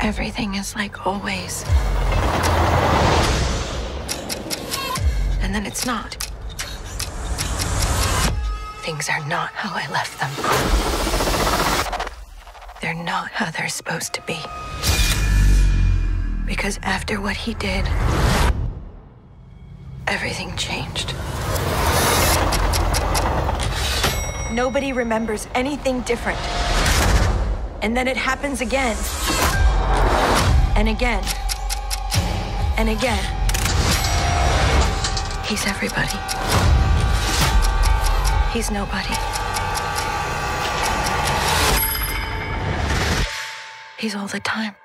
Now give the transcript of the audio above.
Everything is like always. And then it's not. Things are not how I left them. They're not how they're supposed to be. Because after what he did, everything changed. Nobody remembers anything different. And then it happens again. And again. And again. He's everybody. He's nobody. He's all the time.